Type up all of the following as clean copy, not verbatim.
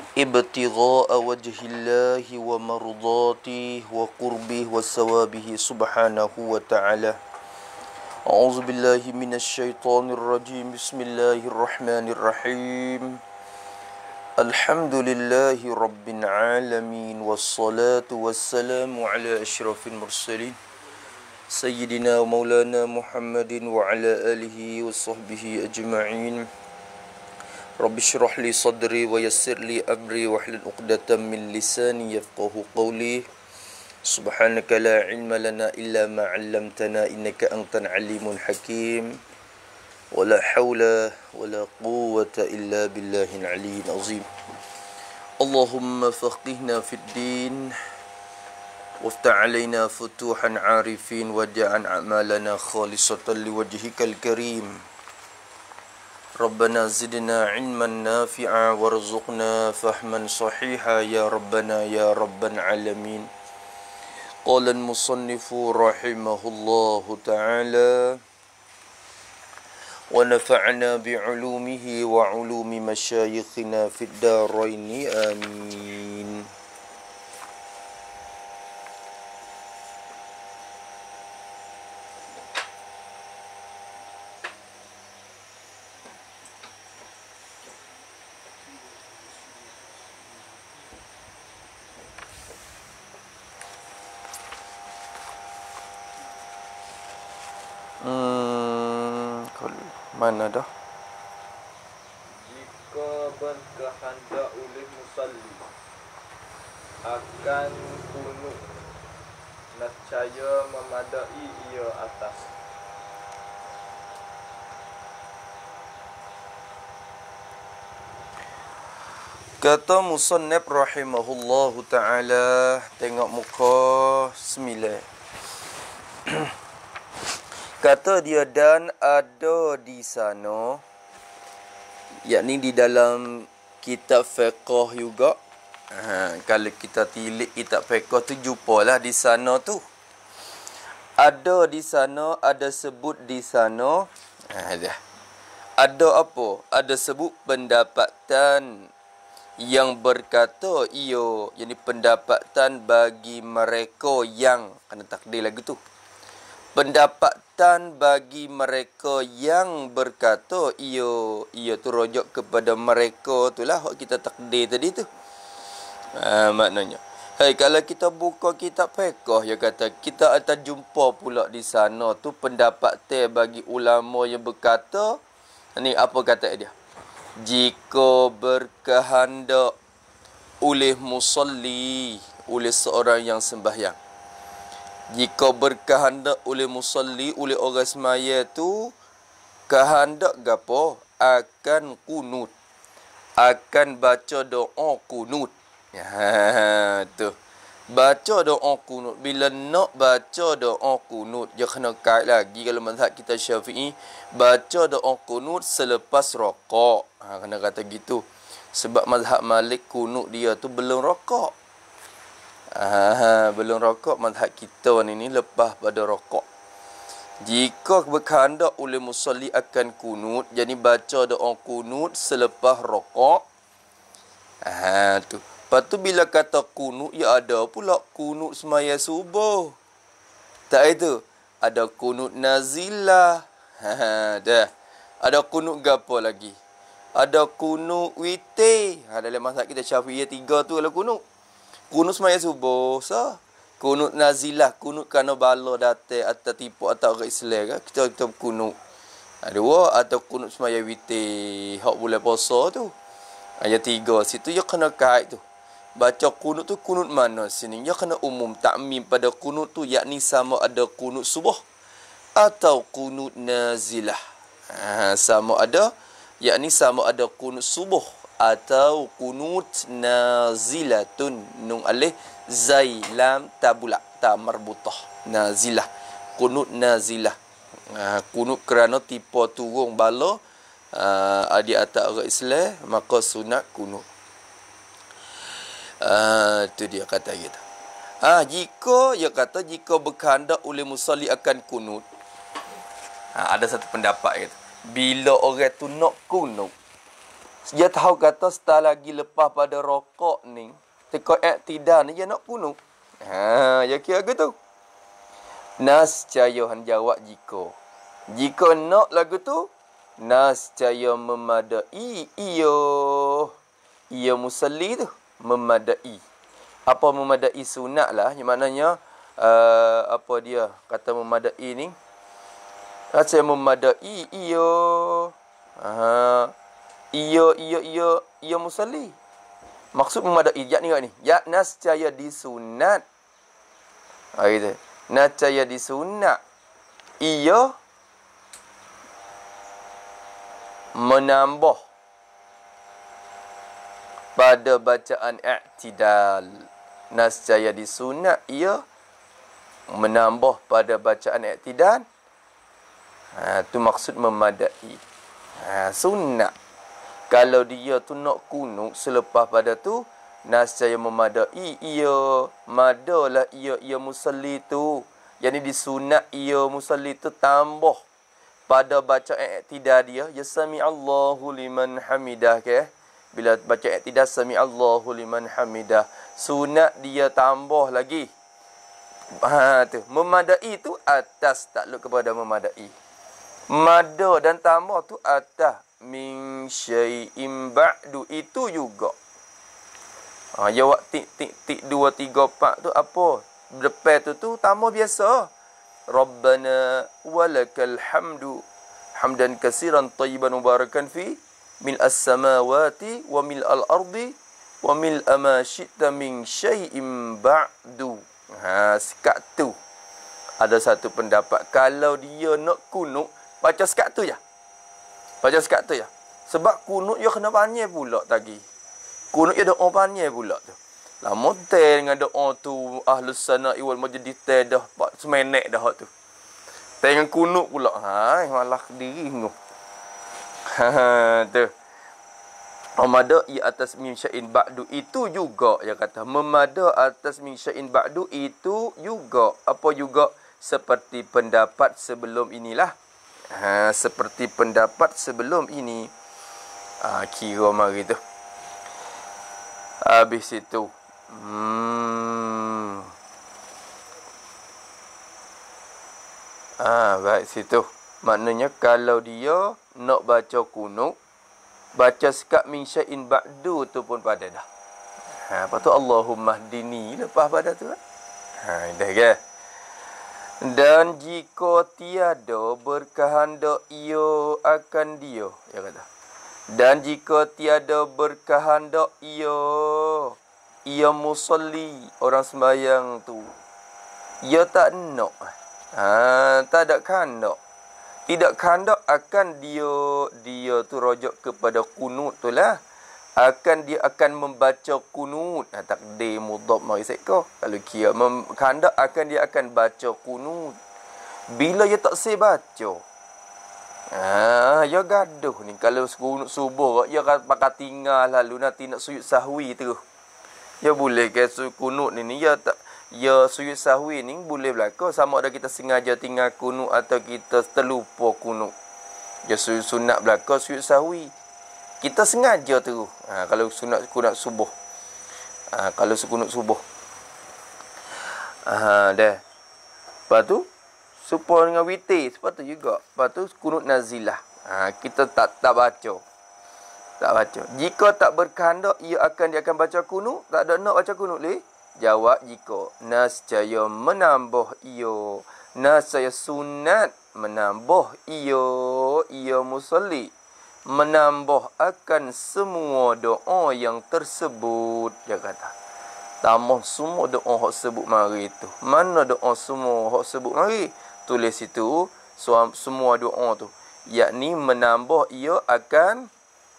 ibtigha'a wajhillahi wa mardatihi wa qurbihi wa sawabihi subhanahu wa ta'ala. A'udzu billahi minasy syaithanir rajim. Bismillahirrahmanirrahim. Alhamdulillahi rabbil alamin wassalatu wassalamu ala asyrafil mursalin sayyidina wa maulana Muhammadin wa ala alihi wa sahbihi ajma'in. Rabbi syrah li sadri wa yassir li amri wa hlul 'uqdatam min lisani yafqahu qawli. Subhanaka la ilma lana illa ma 'allamtana innaka antal alimul hakim. Wa la hawla wa la quwwata illa billahil aliyyil azim. Allahumma faqihna fid din waftah 'alaina futuhan 'arifin waj'al a'malana khalisatan liwajhikal karim. Rabbana zidna ilman nafi'a warzuqna fahman sahiha ya Rabbana ya Rabbal alamin. Qala al-musannifu rahimahullahu ta'ala wa nafa'na bi'ulumihi wa 'ulumi masyayikhina fid daraini amin. Mana dah? Jika berkehendak oleh musalli akan kunut, nescaya memadai ia atas. Kata musannif rahimahullahu ta'ala, tengok muka 9. Kata dia, dan ada di sana, yakni di dalam kitab fiqh juga. Kalau kita tilik kitab fiqh tu, jumpalah di sana tu. Ada di sana, ada sebut di sana. Ada apa? Ada sebut pendapatan yang berkata ia, yakni pendapatan bagi mereka yang, kena takdir lagu tu. Pendapatan bagi mereka yang berkata ia tu rujuk kepada mereka tu lah hak kita takdir tadi tu. Maknanya, kalau kita buka kitab fiqh, dia kata kita akan jumpa pula di sana tu pendapatan bagi ulama yang berkata, ni apa kata dia? Jika berkehendak oleh musalli, oleh seorang yang sembahyang. Jika berkehendak oleh musalli, oleh orang semaya tu, kehendak gapo? Akan kunut. Akan baca doa kunut. Tu. Baca doa kunut. Bila nak baca doa kunut, dia kena kait lagi kalau mazhab kita Syafi'i, baca doa kunut selepas rokok. Kena kata gitu. Sebab mazhab Malik kunut dia tu belum rokok. Belum rokok mazhab kita ni lepas pada rokok. Jika berkehendak oleh musalli akan kunut, jadi baca doa kunut selepas rokok. Tu. Lepas tu bila kata kunut, ya ada pula kunut semaya subuh. Tak itu. Ada kunut nazilah. Dah. Ada kunut gapo lagi? Ada kunut witir. Dalam mazhab kita Syafi'iyah 3 tu kalau kunut. Kunut semaya subuh, kunut nazilah, kunut kerana bala datang atau tipu atau orang Islam kan, kita kunut. Dua, atau kunut semaya witir, hak bulan puasa tu. Ayat 3, situ dia kena kait tu. Baca kunut tu kunut mana sini? Dia kena umum takmim pada kunut tu, yakni sama ada kunut subuh atau kunut nazilah. Sama ada, yakni sama ada kunut subuh atau kunut nazilatun, nun alif zai lam tabula ta marbutah, nazilah, kunut nazilah. Kunut kerana tipu turun bala di atas orang Islam, maka sunat kunut. Tu dia kata gitu. Jika berkehendak oleh musalli akan kunut. Ada satu pendapat gitu. Bila orang tu nak kunut, Dia tahu kata setelah lagi lepas pada rokok ni, teka i'tidal ni dia nak kunut. Ya kira gitu. Nascaya han jawab jika. Jika nak lagu tu, nascaya memadai ia musalli tu memadai. Apa memadai sunat lah, yang maknanya apa dia kata memadai ni? Nascaya memadai ia musalli. Maksud memadai yakni ni. Ya nascaya disunat. Gitu. Nascaya disunat. Ia menambah pada bacaan i'tidal. Nascaya disunat ia menambah pada bacaan i'tidal. Tu maksud memadai. Sunat. Kalau dia tu nak kunut selepas pada tu, nascaya memadai ia, madalah ia musalli tu. Yang ni disunat ia musalli tu tambah pada baca i'tidal dia, ya sami'allahu liman hamidah ke. Bila baca i'tidal sami'allahu liman hamidah, sunat dia tambah lagi. Tu memadai tu atas takluk kepada memadai. Mada dan tambah tu atas min syai'in ba'du itu juga. Jawab tik 2 3 4 tu apa? Depan tu tambah biasa. Rabbana walakal hamdu hamdan katsiran tayyiban mubarakan fi mil as-samawati wa mil al-ardi wa mil ma syi'ta min syai'in ba'du. Sekat tu. Ada satu pendapat kalau dia nak kunut baca sekat tu je. Baca sekat tu je. Sebab kunut dia kena panjang pula tadi. Kunut dia doa panjang pula tu. Lama teh dengan doa tu ahlus sana'i wal majdi teh dah semenek dah tu. Teh dengan kunut pula. Malah diri tu. Tu. Memadai atas min syai'in ba'du itu juga dia kata. Memadai atas min syai'in ba'du itu juga. Apa juga? Seperti pendapat sebelum inilah. Seperti pendapat sebelum ini. Kira mari tu. Habis itu. Baik situ. Maknanya kalau dia nak baca kunut, baca sekat min syai'in ba'du tu pun pada dah. Lepas tu Allahumma hdini lepas pada tu. Dah ke? Dan jika tiada berkehendak ia akan dia, dia kata. Dan jika tiada berkehendak ia musalli, orang sembahyang tu, ia tak nak. Tak ada kehendak. Tidak kehendak akan dia tu rujuk kepada kunut tu lah. Dia akan membaca kunut. Takdir mudhaf mari seka. Kalau kira kehendak akan dia akan baca kunut. Bila dia tak say baca. Ya gaduh ni. Kalau kunut subuh, dia pakai tinggal lalu nanti nak sujud sahwi terus. Ya boleh ke kunut ni ya sujud sahwi ni boleh berlaku. Sama ada kita sengaja tinggal kunut atau kita terlupa kunut. Ya sunat berlaku sujud sahwi. Kita sengaja terus. Kalau kunut subuh. Kalau kunut subuh. Dah. Lepas tu supaya dengan witir sepatut juga. Lepas tu kunut nazilah. Kita tak baca. Tak baca. Jika tak berkehendak dia akan baca kunut, tak ada nak baca kunut leh. Jawab jika nascaya menambah ia. Nascaya sunat menambah ia musalli. Menambah akan semua doa yang tersebut, dia kata. Tambah semua doa hak sebut mari tu. Mana doa semua hak sebut mari? Tulis situ semua doa tu. Yakni menambah ia akan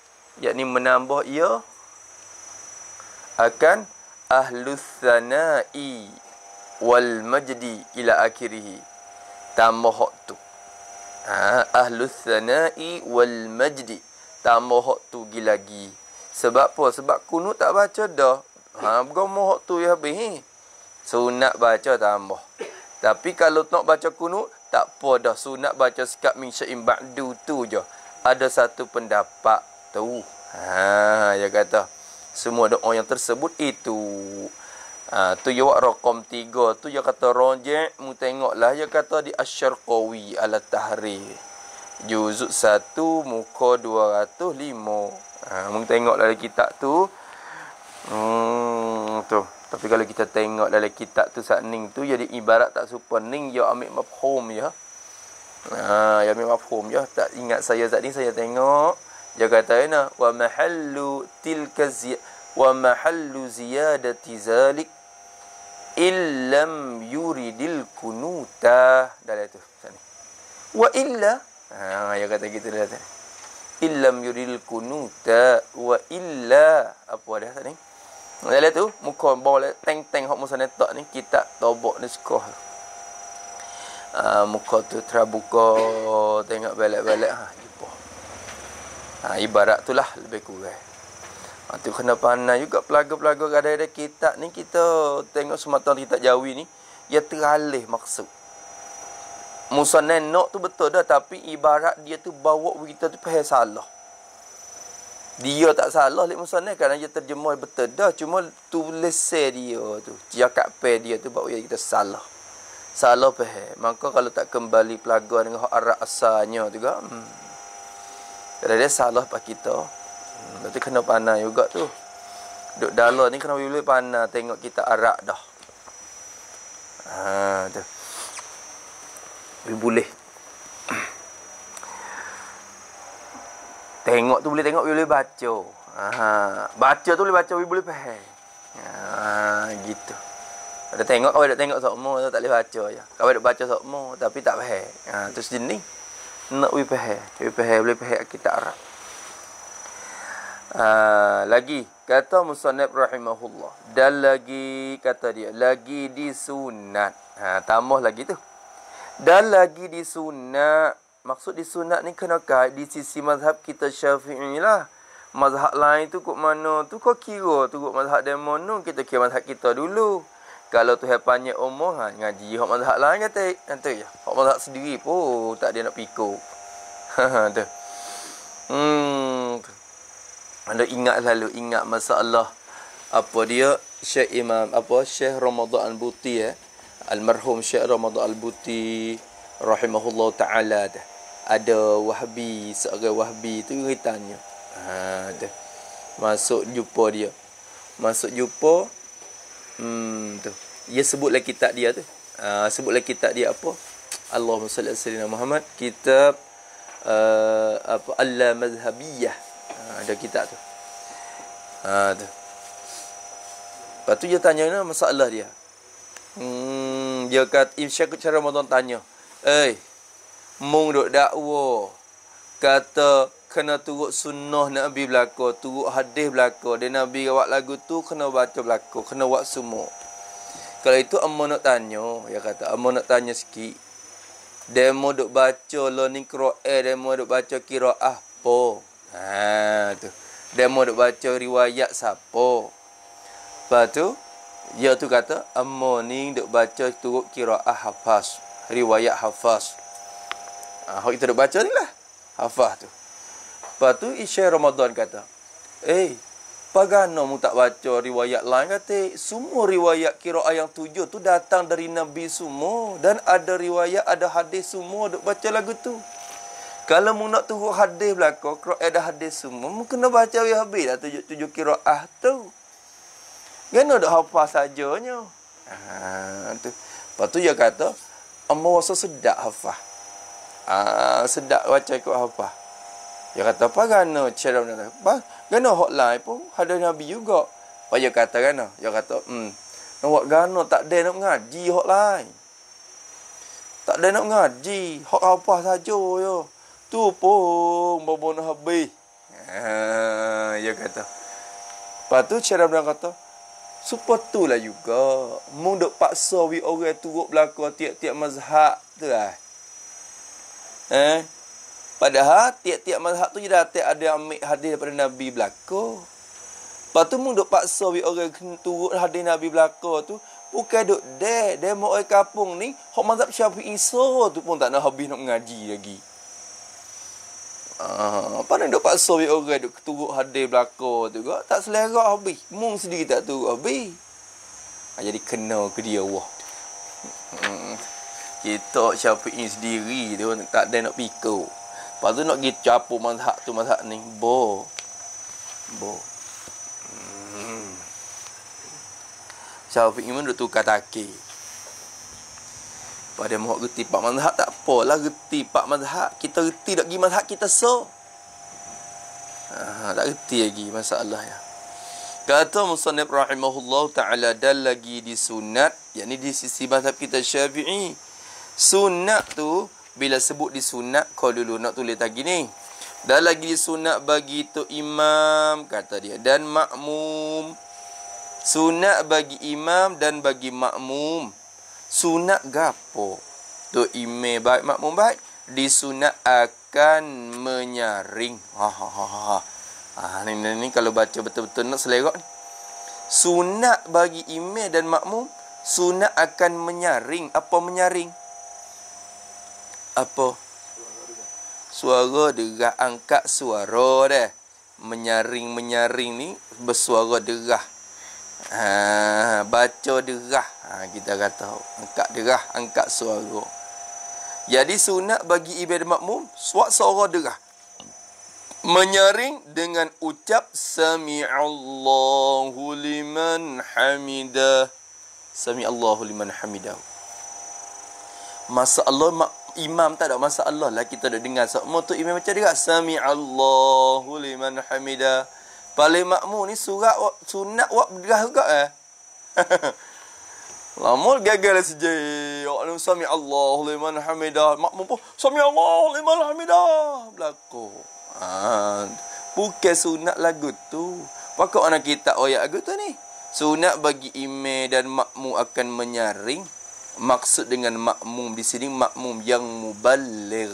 ahlus sana'i wal majdi ila akhirih. Tambah hak tu. Ahlus sana'i wal majdi. Tambah hak tu lagi. Sebab apa? Sebab kunut tak baca dah. Bergama hak tu ya habis. Sunat baca tambah. Tapi kalau nak baca kunut, tak apa dah. Sunat baca sekat min syai'in ba'du tu je. Ada satu pendapat tu. Dia kata semua doa yang tersebut itu. Tu ya rakam 3 tu dia kata rojek mu tengoklah dia kata di Asy-Syarqawi ala Tahrir juzuk 1 muka 205. Mu tengoklah dalam kitab tu. Tu. Tapi kalau kita tengok dalam kitab tu sakning tu jadi ibarat tak serupa ning dia ambil mafhum ya. Ya ambil mafhum ya. Tak ingat saya tadi saya tengok dia kata wa mahallu ziyadati zalik illam yuridil kunuta dalam tu sana. Wa illa dia kata gitu dah tadi. Illam yuridil kunuta wa illa apa dah tadi. Dalam tu muka bawah teng-teng hok musa netak ni kitab tobok ni sekoh. Muka tu terbuka tengok balik-balik jumpa. Ibarat itulah lebih kurang. Tu kena pandai juga pelaga-pelaga kadang-kadang kitab ni kita tengok semata kitab Jawi ni dia teralih maksud. Musa nenok tu betul dah tapi ibarat dia tu bawa kita tu faham salah. Dia tak salah lek Musa ni kerana dia terjemah betul dah cuma tulis dia tu. Cakap pe dia tu bawa kita salah. Salah faham. Maka kalau tak kembali pelaga dengan hak Arab asalnya juga kadang-kadang salah pak kita. Berarti kena pandai juga tu. Duk dalam ni kena boleh pandai tengok kita Arab dah. Tu. Boleh. Tengok tu boleh tengok boleh baca. Baca tu boleh baca boleh faham. Gitu. Ada tengok kau ada tengok sokmo tak boleh baca je. Kau ada baca sokmo tapi tak faham. Tu sejenis. Nak boleh faham boleh faham kita Arab. Lagi kata musannaf rahimahullah dan lagi kata dia lagi disunat. Tambah lagi tu. Dan lagi disunat. Maksud disunat ni kenakah di sisi mazhab kita Syafi'i lah. Mazhab lain tu kok mana tu kau kira tu kok mazhab demo nu kita kira mazhab kita dulu. Kalau tu panjang umur ngaji hak mazhab lain kata nanti ya. Hak mazhab sendiri pun tak dia nak pikul. Tu. Anda ingat masalah apa dia Syekh Ramadan Al-Buti almarhum Syekh Ramadan Al-Buti rahimahullah taala ada Wahbi seorang Wahbi tu ceritanya masuk jumpa tu dia sebutlah kitab dia tu apa Allahumma salli ala sayyidina Muhammad kitab Al-Madhhabiyah. Ada kitab tu. Tu. Lepas tu dia tanya masalah dia. Dia kata Syekh Ramadan tanya, mung duk dakwa kata kena turut sunnah Nabi belaka, turut hadis belaka, dan Nabi awak lagu tu kena baca belaka, kena buat semua. Kalau itu ammo nak tanya, dia kata ammo nak tanya sikit. Demo duk baca lo ni Quran, demo duk baca qiraah apa? Tu. Demo duk baca riwayat siapa? Lepas tu dia tu kata ammo ni duk baca turut qiraah Hafaz, riwayat Hafaz. Hak kita duk baca ni lah Hafaz tu. Lepas tu Syekh Ramadan kata, pagano mu tak baca riwayat lain? Kata semua riwayat qiraah yang 7 tu datang dari Nabi semua dan ada riwayat ada hadis semua duk baca lagu tu. Kalau mu nak turut hadis belaka, qiraah ada hadis semua, mu kena baca habis dah 7 qiraah tu. Kena duk hafal sajanya. Tu. Lepas tu dia kata, ammo rasa sedap hafal. Sedap baca ikut hafal. Dia kata, apa gana cara mana? Gana hak lain pun ada Nabi juga. Apa dia kata gana? Dia kata, nak gana tak ada nak ngaji hak lain. Tak ada nak ngaji, hak hafal saja ya. Tu pun babon habis. Dia kata. Lepas tu cara dia kata, sepatulah juga. Mu duk paksa wi orang turut belaka tiap-tiap mazhab tu lah. Padahal tiap-tiap mazhab tu dah ada ambil hadis daripada Nabi belaka. Lepas tu mu duk paksa wi orang turut hadis Nabi belaka tu bukan duk demo orang kampung ni hak mazhab Syafi'i tu pun tak nak habis nak mengaji lagi. Apa nak duk paksa orang duk turut hadir belakang tu kak. Tak selera habis. Mung sendiri tak turut habis. Jadi kena ke dia Allah. Kita Syafi'i sendiri tu tak ada nak pikir. Lepas tu nak pergi capur mazhab tu mazhab ni. Bo. Syafi'i pun duk tukar takir. Pada mohon reti pak mazhab tak apalah reti pak mazhab. Kita reti tak pergi mazhab kita tak reti lagi masalah ya. Kata musannif rahimahullah ta'ala dan lagi di sunat, yakni di sisi mazhab kita Syafi'i. Sunat tu bila sebut di sunat, kau dulu nak tulis lagi ni. Dan lagi di sunat bagi tu imam kata dia dan makmum. Sunat bagi imam dan bagi makmum. Sunat gapo? Tu imam baik makmum baik disunat akan menyaring. Ni kalau baca betul-betul nak selera ni. Sunat bagi imam dan makmum, sunat akan menyaring. Apa menyaring? Apa? Suara derah, angkat suara dah. Menyaring ni bersuara derah. Baca derah. Kita kata angkat derah, angkat suara. Jadi sunat bagi ibadah makmum suara derah. Menyaring dengan ucap Sami'allahu liman hamidah. Sami'allahu liman hamidah. Masalah imam tak ada masalah lah kita dah dengar semua tu imam macam dia Sami'allahu liman hamidah. Paling makmum ni sunat wak derah juga Lama gagal sejak Allah Sami'allahu liman hamidah. Makmum pun Sami'allahu liman hamidah berlaku. Bukan sunat lagu tu. Pakak anak kita ayat lagu tu ni. Sunat bagi imam dan makmum akan menyaring. Maksud dengan makmum di sini makmum yang muballigh.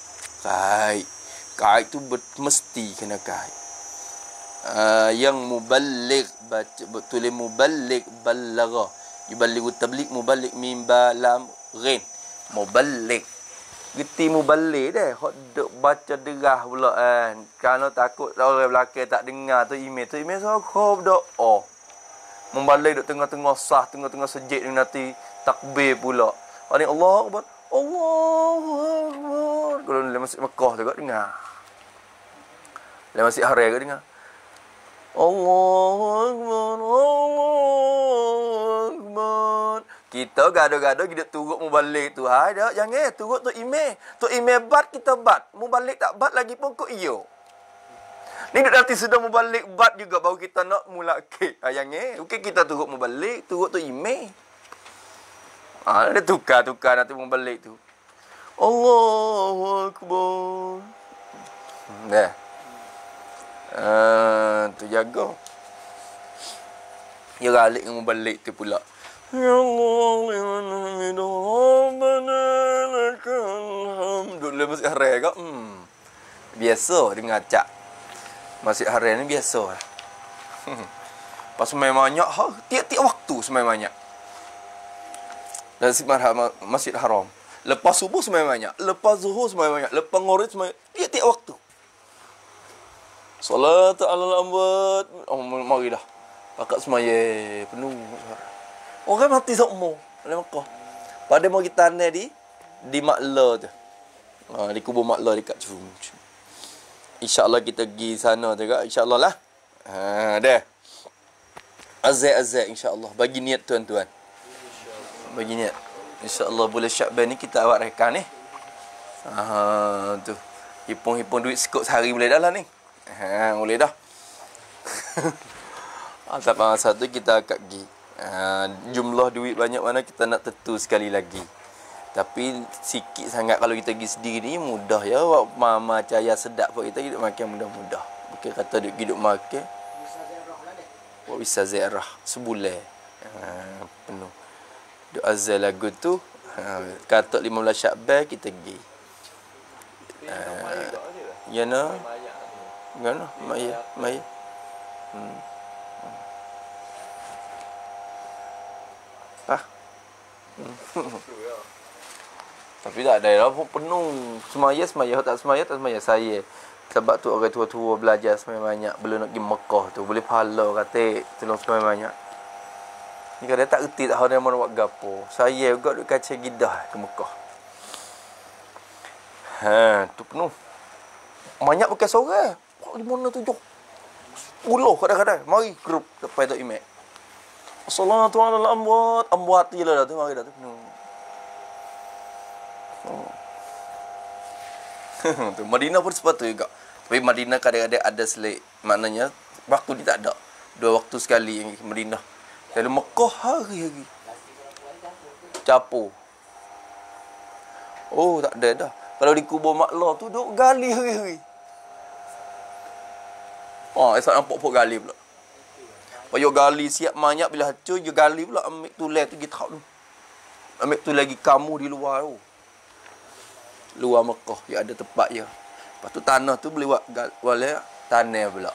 Kait tu mesti kena kait. Yang muballigh baca betul muballigh ballagha. Yuballighu tabligh muballigh mim ba lam ghin. Muballigh. Geti muballigh dah. Hok duk baca derah pula kan. Kalau takut orang belakang tak dengar tu imam sok doa. Muballigh duk tengah-tengah sah, tengah-tengah sejid ni nanti takbir pula. Ani Allahu Akbar. Allahu Akbar. Kalau dalam masjid Mekah tu kau dengar. Dalam masjid Haram kau dengar. Allahu Akbar. Allahu Akbar. Kita gado-gado kita turut muballigh tu. Dak jangan turut tu imam. Tu imam bat kita bat. Muballigh tak bat lagi pun kau iyo. Ni nanti sudah muballigh bat juga baru kita nak mula ke. Jangan. Okey kita turut muballigh, turut tu imam. Dia tukar nanti muballigh tu. Allahu Akbar. Dah. Tu jaga. Ya galik dengan muballigh tu pula. Ya Allah liman hamidah rabbana lakal hamd. Duduk dalam masjid haram kak. Biasa dengar cak. Masjid haram ni biasa lah. Pas semai banyak tiap-tiap waktu semai banyak. Dan Masjid Haram. Lepas subuh semai banyak, lepas zuhur semai banyak, lepas maghrib semai tiap-tiap waktu. Solat ala lambat. Mari dah. Pakat semaya penuh. Orang mati semua dalam Mekah. Pada mau kita tanah di Makla tu. Di kubur Makla dekat Cum. InsyaAllah kita pergi sana tu kak. InsyaAllah lah. Dah. Azai insyaAllah. Bagi niat tuan-tuan. Bagi niat. InsyaAllah bulan Syakban ni kita awak reka ni. Tu. Hipung-hipung duit sekut sehari boleh dah lah ni. Boleh dah. Sampai masa tu kita akan pergi. Jumlah duit banyak mana kita nak tentu sekali lagi. Tapi sikit sangat kalau kita pergi sendiri ni mudah ya. Wak mama cahaya sedap buat kita hidup makan mudah-mudah. Bukan kata hidup makan. Wak bisa ziarah sebulan. Penuh. Doa azal lagu tu kata 15 Syakban kita pergi. Ya nah. Gana maya. Tapi tak ada lah penuh. Semaya tak semaya saya. Sebab tu orang tua-tua belajar semakin banyak. Belum nak pergi Mekah tu. Boleh pahala kata. Tolong semakin banyak. Ni kalau dia tak reti tak tahu dia mau buat gapo. Saya juga duk kaca gidah ke Mekah. Tu penuh. Banyak bukan seorang. Di mana 7? 10 kadang-kadang. Mari grup sampai tu email. Assalatu ala al-amwat. Amwat je lah tu. Mari dah tu penuh. Tu Madinah pun sepatutnya juga. Tapi Madinah kadang-kadang ada selit. Maknanya waktu ni tak ada. 2 waktu sekali yang Madinah. Kalau Mekah hari-hari capur. Oh, tak ada dah. Kalau di kubur Maklah tu duk gali hari-hari. Esok nampak pok gali pula. Payah gali siap mayat bila hancur je gali pula ambil tulai tu kita tahu tu. Ambil tu lagi kamu di luar tu. Luar Mekah yang ada tempat je. Lepas tu tanah tu boleh buat wala tanah pula.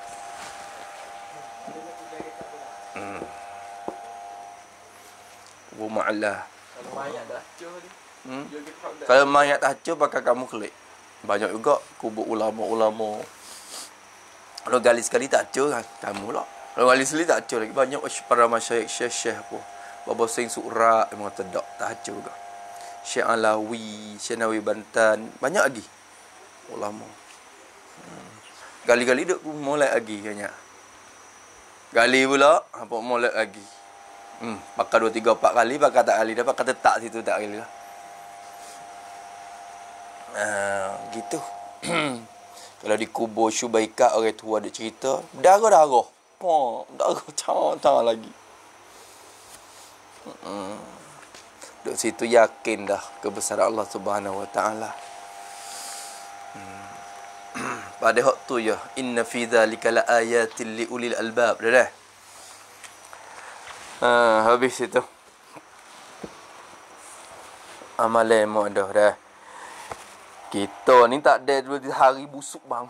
Wa ma'ala. Kalau mayat dah hancur ni. Kalau mayat tak hancur pakai kamu kelik. Banyak juga kubur ulama-ulama. Kalau gali sekali tak hancur kan kamu pula. Kalau gali sekali tak hancur lagi banyak para masyayikh syekh-syekh apa. Baba Sing Surak memang tak hancur juga. Syekh Alawi, Syekh Nawawi Bantan, banyak lagi ulama. Gali-gali duk molek lagi banyak. Gali pula apa molek lagi. Pakai 2 3 4 kali pakai tak kali dah pakai tetap situ tak kali lah. Gitu. Kalau di kubur Syubaika orang tua ada cerita, darah-darah. Darah cah lagi. Duk situ yakin dah kebesaran Allah Subhanahu Wa Taala. Pada waktu ya, inna fi dzalika laayatil liulil albab. Dah. Habis itu. Amalan mo dah. Kita ni tak ada 2 hari busuk bang.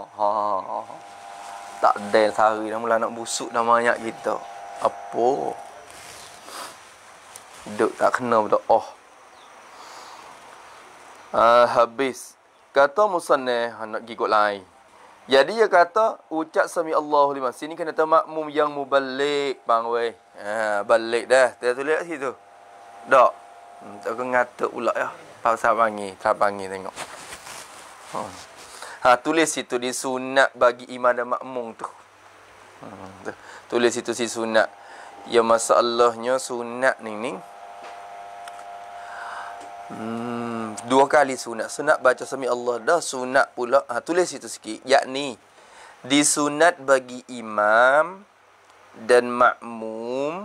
Tak ada sehari dah mula nak busuk dah banyak kita. Apa? Duk tak kena berdoa. Habis. Kata musannif nak gigit lain. Jadi dia kata ucap sami Allahu liman. Sini kena tahu makmum yang muballigh bang weh. Balik dah. Dia tulis kat situ. Dak. Tak kena ngata pula ya. Pasal panggil tengok. Tulis situ di sunat bagi imam dan makmum tu. Tulis situ si sunat. Ya masalahnya sunat ni 2 kali sunat. Sunat baca sami Allah dah, sunat pula. Tulis situ sikit. Yakni disunat bagi imam dan makmum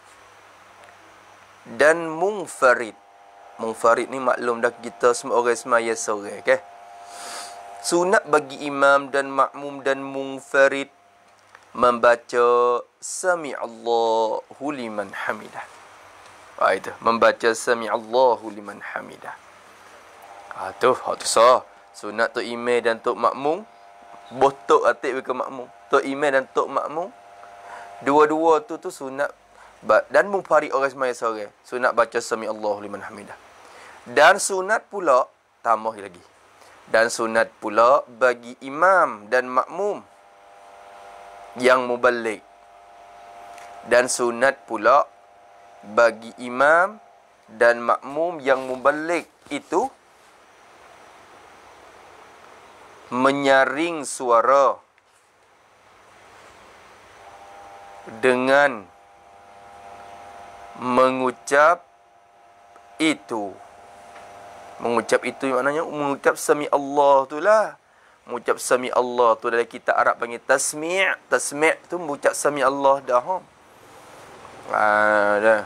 dan munfarid. Munfarid ni maklum dah kita semua orang semaya seorang, okey. Sunat bagi imam dan makmum dan munfarid membaca sami Allahu liman hamidah. Itu membaca sami Allahu liman hamidah. Tu sah. Sunat tok imam dan tok makmum. Botok atik ke makmum. Tok imam dan tok makmum. Dua-dua tu sunat dan munfarid orang semaya seorang. Sunat baca sami Allahu liman hamidah. Dan sunat pula tambah lagi. Dan sunat pula bagi imam dan makmum yang muballigh. Dan sunat pula bagi imam dan makmum yang muballigh itu menyaring suara dengan mengucap itu. Mengucap itu maknanya mengucap sami Allah tu lah. Mengucap sami Allah tu dalam kitab Arab panggil tasmi'. Tasmi' tu mengucap sami Allah dah. Dah.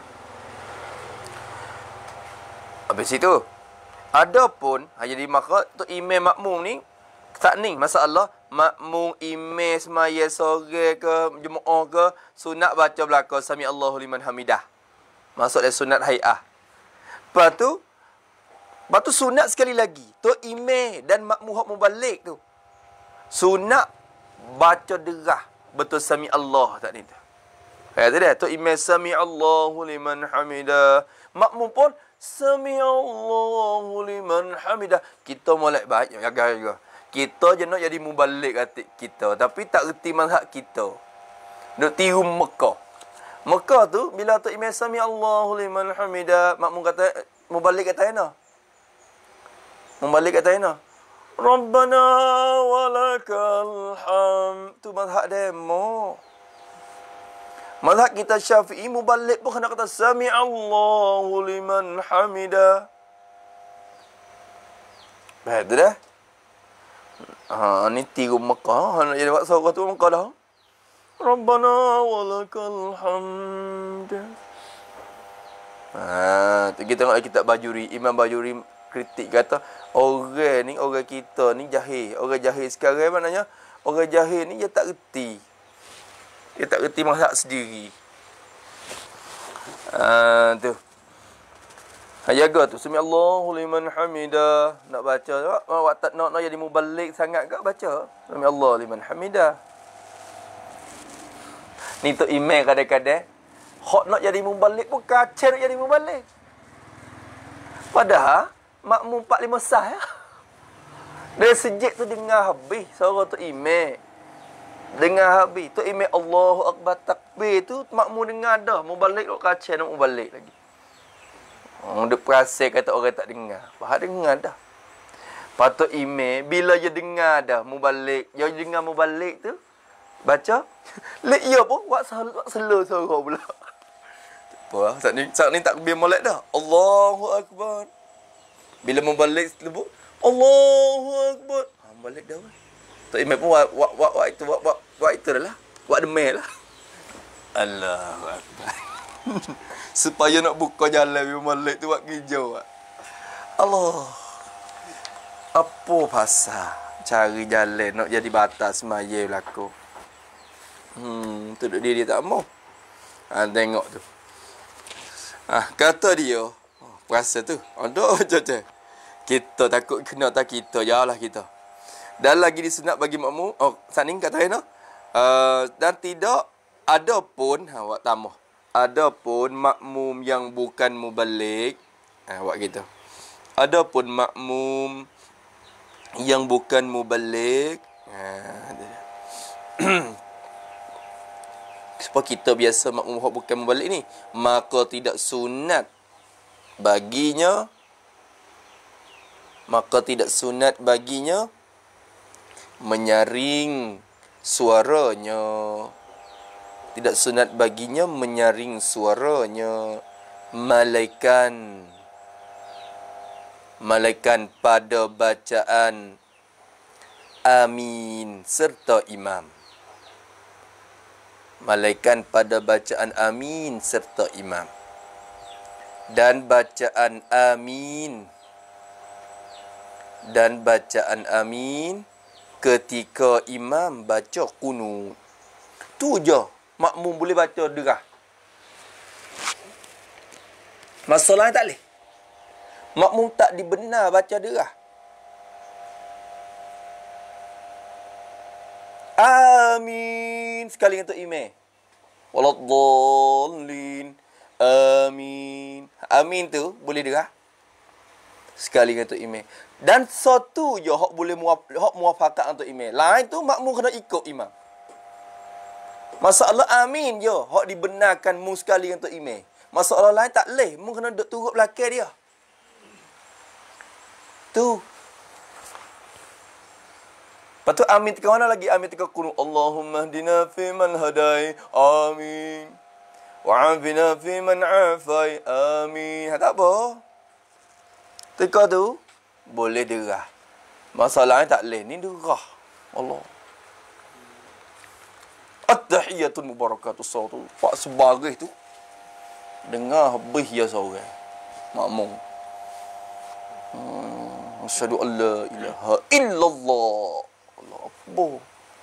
Habis itu adapun jadi maka tu imam makmum ni tak ni masalah makmum imam semaya sore ke jemaah ke sunat baca belaka sami Allahu liman hamidah. Maksud dia sunat hai'ah. Lepas tu sunat sekali lagi. Tu imam dan makmum hak muballigh tu. Sunat baca derah betul sami Allah tak ni tu. Kata dia tu imam sami Allahu liman hamidah. Makmum pun sami Allahu liman hamidah. Kita molek baik jaga juga. Kita je nak jadi mubalik katik kita. Tapi tak reti mazhab kita. Duk tiru Mekah. Mekah tu, bila Tok Imam Sami Allahu liman hamidah, makmum kata, mubalik kata mana? Mubalik kata mana? Rabbana walakal hamd. Tu mazhab demo. Mazhab kita Syafi'i, mubalik pun kena kata Sami Allahu liman hamidah. Baik tu dah. Ni tiru Mekah. Nak jadi waktu surah tu Mekah dah. Rabbana walakal hamd. Tu kita tengok kitab Bajuri. Imam Bajuri kritik kata, orang ni, orang kita ni jahil. Orang jahil sekarang maknanya, orang jahil ni dia tak reti. Dia tak reti mazhab sendiri. Tu. Jaga tu. Sami Allahu liman hamidah. Nak baca. Awak tak nak jadi mubalik sangat ke baca. Sami Allahu liman hamidah. Ni tu email kadang-kadang. Hak nak jadi mubalik pun kacau nak jadi mubalik. Padahal, makmum 4-5 sah ya. Dari sejak tu dengar habis suara tu email. Dengar habis. Tu email Allahu Akbar takbir tu makmum dengar dah. Mubalik tu kacau nak mubalik lagi. Dia perasan kata orang tak dengar. Faham dengar dah. Patut email bila dia dengar dah mubalik. Dia dengar mubalik tu baca. Lek ya pun buat slow suara pula. Apa? Saat ni takbir molek dah. Allahu Akbar. Bila mubalik sebut Allahu Akbar. Balik dah. Tak email pun buat itu buat itu dah lah. Buat demel lah. Allahu Akbar. Supaya nak buka jalan Imam Malik tu buat hijau. Allah. Apa pasal cari jalan nak jadi batas semaya berlaku. Tu dia tak mau. Tengok tu. Kata dia, perasa tu. Ada macam-macam. Kita takut kena tak kita. Yalah kita. Dan lagi disunat bagi makmum. Saning kata Hena. Dan tidak ada pun. Awak tambah. Ada pun makmum yang bukan mubalik. Awak gitu. Ada pun makmum yang bukan mubalik. Sebab kita biasa makmum bukan mubalik ni. Maka tidak sunat baginya. Maka tidak sunat baginya menyaring suaranya. Tidak sunat baginya menyaring suaranya. Malaikan pada bacaan amin serta imam. Malaikan pada bacaan amin serta imam. Dan bacaan amin ketika imam baca qunut. Tu je makmum boleh baca derah. Masalahnya tak boleh. Makmum tak dibenar baca derah. Amin. Sekali untuk imam. Waladdallin. Amin. Amin tu boleh derah. Sekali untuk imam. Dan satu je hak boleh muafakat untuk imam. Lain tu makmum kena ikut imam. Masalah amin je hak dibenarkan mu sekali untuk imam. Masalah lain tak leh, mu kena duduk turut belakang dia. Tu. Lepas tu amin tika mana lagi? Amin tika qunut. Allahumma hdina fi man hadai. Amin. Wa afina fi man afai. Amin. Tak apa. Tika tu boleh derah. Masalahnya tak leh. Ni derah. Allah. At-tahiyatul mubarakatus salatu. Pak sebagai tu. Dengar habis ya seorang. Makmum. Asyhadu an la ilaha illallah. Allah akbar.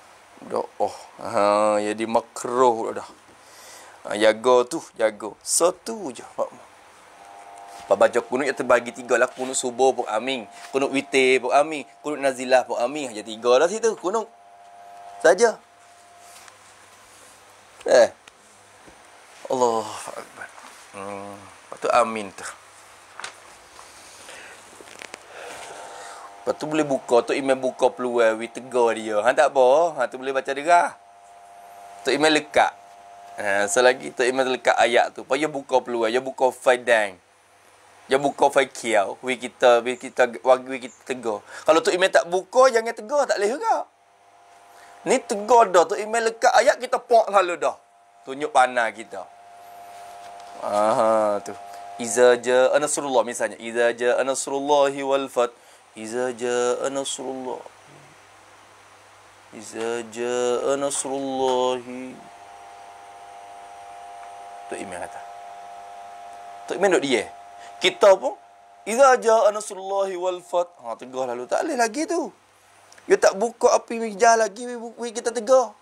Dah. Jadi makruh dah. Jaga tu, jaga. Satu je makmum. Baca kunut yang terbagi 3 lah. Kunut subuh pun amin. Kunut witir pun amin. Kunut nazilah pun amin. Hanya 3 lah situ. Kunut. Saja. Allah Akbar. Lepas tu amin tu. Lepas tu boleh buka. Tok Imam buka peluang. We tegur dia. Tak apa. Tu boleh baca derah. Tok Imam lekat. Selagi Tok Imam lekat ayat tu. Lepas dia buka peluang. Dia buka faidang. Dia buka fakiau. We kita tegur. Kalau Tok Imam tak buka, jangan tegur. Tak boleh juga. Ni tegur dah. Tok Imam lekat ayat, kita pok selalu dah. Tunjuk panah kita. Tu. Iza ja'a nasrullah misalnya. Iza ja'a nasrullahi wal fath. Iza ja'a nasrullah. Iza ja'a nasrullahi. Tok Imam kata. Tok Imam duduk dia. Kita pun iza ja'a nasrullahi wal fath. Tegur lalu. Tak boleh lagi tu. Dia tak buka api hijau lagi, kita tegur.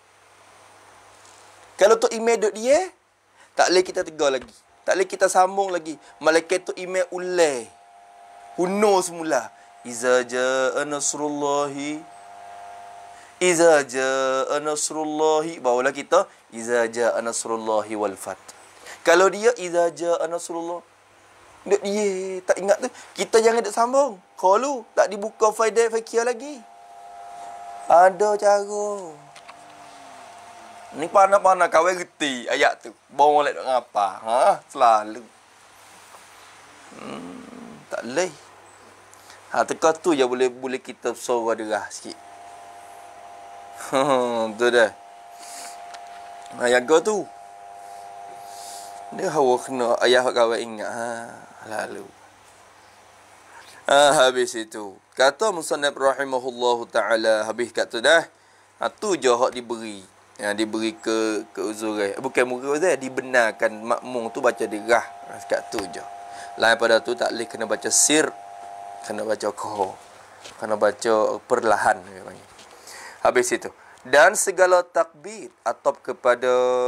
Kalau Tok Imam duduk dia, tak boleh kita tegur lagi. Tak boleh kita sambung lagi. Malaikat Tok Imam ulai. Huno semula. Iza ja'a nasrullahi. Iza ja'a nasrullahi. Barulah kita. Iza ja'a nasrullahi wal fath. Kalau dia, iza ja'a nasrullah. Duduk dia. Tak ingat tu. Kita jangan duduk sambung. Kalau tak dibuka faidah fakir lagi. Ada cara. Ni panah-panah kawan reti ayat tu. Boleh nak ngapa? Selalu. Tak boleh. Teka tu je boleh kita suara derah sikit. Tu dah. Ayat kau tu. Dia hawa kena ayah kawan ingat. Lalu. Habis itu. Kata Musannaf rahimahullahu ta'ala. Habis kat tu dah. Tu je hak diberi. Diberi ke uzuran. Bukan murid uzur. Dibenarkan makmum tu baca derah. Kat tu je. Lain pada tu tak boleh kena baca sir. Kena baca koh. Kena baca perlahan. Habis itu. Dan segala takbir. Atop kepada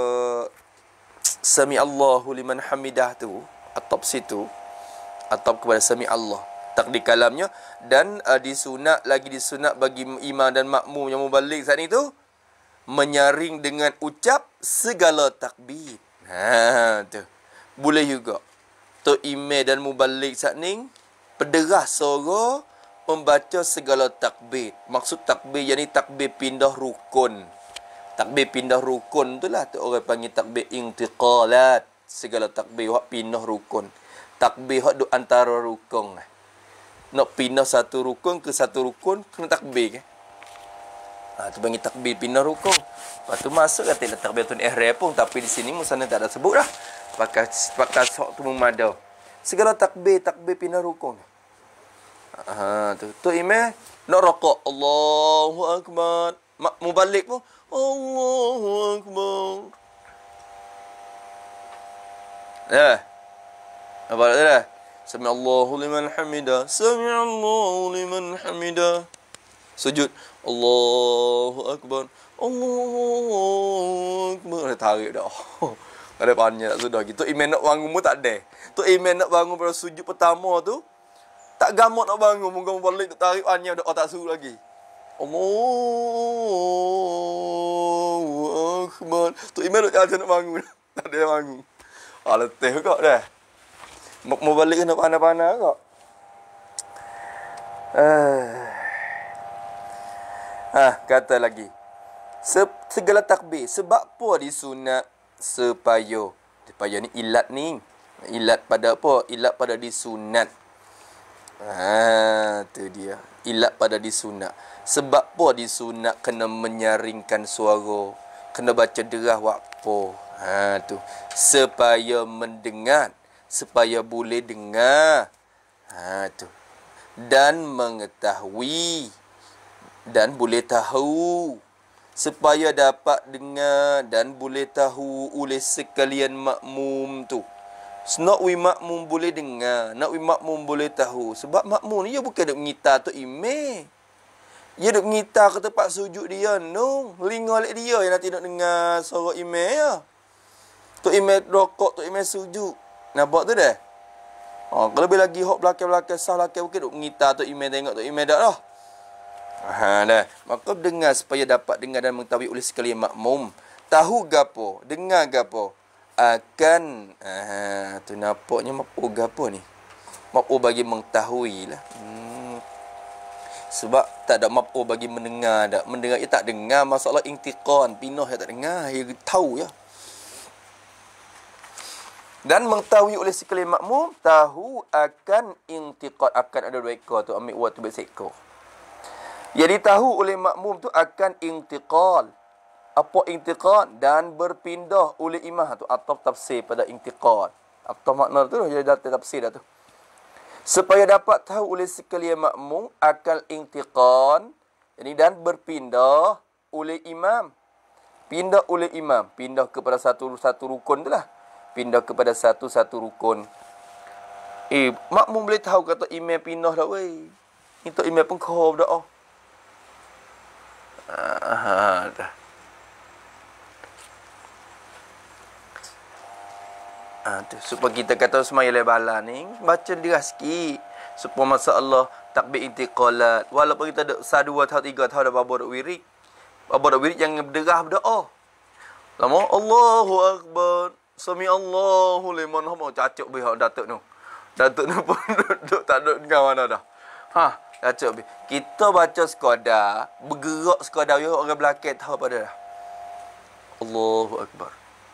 Sami Allahu liman hamidah tu. Atop situ. Atop kepada Sami Allah. Takdir kalamnya. Dan disunat bagi imam dan makmum yang mubalik saat itu. Menyaring dengan ucap segala takbir. Tu. Boleh juga. Tok imam dan mubalik saat ni. Pederah suara. Membaca segala takbir. Maksud takbir yang ni takbir pindah rukun. Takbir pindah rukun tu lah. Tu orang panggil takbir intiqalat. Segala takbir hak pindah rukun. Takbir hak duk antara rukun. Nak pindah satu rukun ke satu rukun, kena takbir. Tu panggil takbir pindah rukun. Lepas tu masuk kata takbir tu ihram pun. Tapi di sini Musannaf tak ada sebut lah. Pakai sok tu memadau. Segala takbir pindah rukun. Tu imam nak rokok. Allahu Akbar. Mubalik pun. Allahu Akbar. Apa dah? Sami Allahu liman hamidah. Sami Allahu liman hamidah. Sujud. Allahu Akbar. Allahu Akbar. Tarik dah. Ada banyak tak sudah. Gitu imam nak bangun pun tak ada. Tu imam nak bangun pada sujud pertama tu. Tak gamak nak bangun. Mungkin balik tu tarik banyak dah. Tak suruh lagi. Allahu Akbar. Tu imam nak jalan nak bangun. Tak ada bangun. Letih kau dah. Mau balik kena panah-panah kok. Kata lagi. Segala takbir. Sebab apa disunat supaya ni ilat ni. Ilat pada apa? Ilat pada disunat. Tu dia. Ilat pada disunat. Sebab apa disunat kena menyaringkan suara. Kena baca derah wakpo. Tu. Supaya mendengar. Supaya boleh dengar. Tu. Dan mengetahui. Dan boleh tahu. Supaya dapat dengar. Dan boleh tahu oleh sekalian makmum tu. Nak makmum boleh dengar. Nak makmum boleh tahu. Sebab makmum ni dia bukan duk mengitar tu imam. Dia duk mengitar ke tempat sujud dia. No. Linga oleh dia yang nanti nak dengar suara imam ya. Tu imam rokok, tu imam sujud. Nampak tu dah? Kalau lebih lagi hok belakang-belakang sah belakang mungkin duk mengitar tu imam tengok tu imam dah lah. Dah. Maka dengar supaya dapat dengar dan mengetahui oleh sekalian makmum. Tahu gapo, dengar gapo. Akan tu nampaknya mapu gapo ni. Mapu bagi mengetahui lah. Sebab tak ada maf'ul bagi mendengar dak. Mendengar ia tak dengar masalah intiqan, pindah ia tak dengar, ia tahu ya. Dan mengetahui oleh sekalian makmum, tahu akan intiqad, akan ada dua ekor tu, ambil wa tu berseko. Jadi tahu oleh makmum tu akan intiqal. Apa intiqal? Dan berpindah oleh imam tu, atau tafsir pada intiqal. Atau makna tu jadi data tafsir dah tu. Supaya dapat tahu oleh sekalian makmum akan intiqal, jadi dan berpindah oleh imam. Pindah oleh imam, pindah kepada satu rukun tu lah. Pindah kepada satu rukun. Makmum boleh tahu kata imam pindah dah weh. Itu imam pun kau dah. Dah. Tu supaya kita kata semaya lebala ni baca dia sikit supaya masalah takbir intiqalat. Walaupun kita ada 1 2 3 tahun dah babar wirid. Babar wirid jangan berderah berdoa. Lama Allahu akbar. Sami Allahu liman hamd. Cacuk be hak datuk tu. Datuk tu pun duduk tak duduk dengan mana dah. Cacuk be. Kita baca sekadar, bergerak sekadar ya orang belakang tahu pada dah. Allahu akbar.